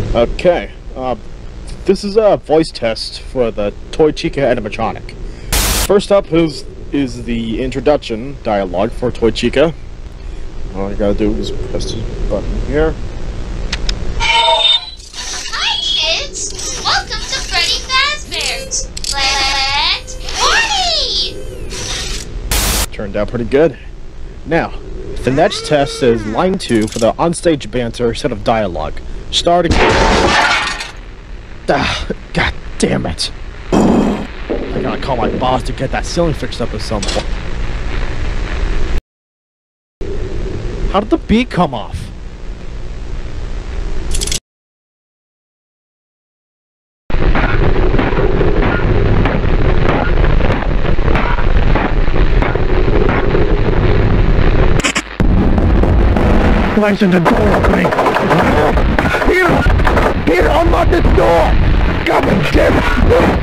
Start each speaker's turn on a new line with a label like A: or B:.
A: Okay, this is a voice test for the Toy Chica animatronic. First up is the introduction dialogue for Toy Chica. All you gotta do is press this button here.
B: Hi kids! Welcome to Freddy Fazbear's Party!
A: Turned out pretty good. Now, the next test is line 2 for the onstage banter set of dialogue. Starting. God damn it. I gotta call my boss to get that ceiling fixed up at some point. How did the beat come off?
C: License the door opening. Here, unlock this door. God damn it.